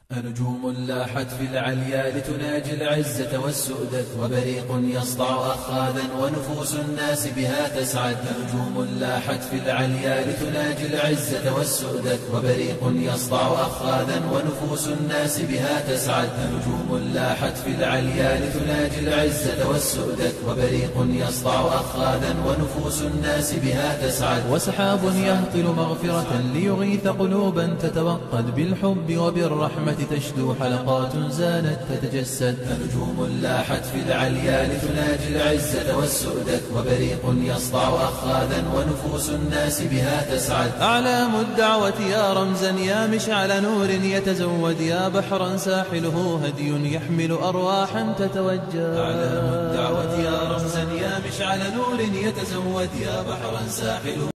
نجوم لاحت في العليا لتناجي العزة والسؤدد، وبريق يسطع أخاذا ونفوس الناس بها تسعد. نجوم لاحت في العليا لتناجي العزة والسؤدد، وبريق يسطع أخاذا ونفوس الناس بها تسعد. نجوم لاحت في العليا لتناجي العزة والسؤدد، وبريق يسطع أخاذا ونفوس الناس بها تسعد. وسحاب يهطل مغفرة ليغيث قلوبا تتوقد، بالحب وبالرحمة تشدو حلقات زانت تتجسد. نجوم لاحت في العليا لتناجي العزة والسؤدد، وبريق يسطع أخاذا ونفوس الناس بها تسعد. أعلام الدعوة يا رمزا يا مشعل نور يتزود، يا بحرا ساحله هدي يحمل أرواحا تتوجه. أعلام الدعوة يا رمزا يا مشعل نور يتزود، يا بحرا ساحله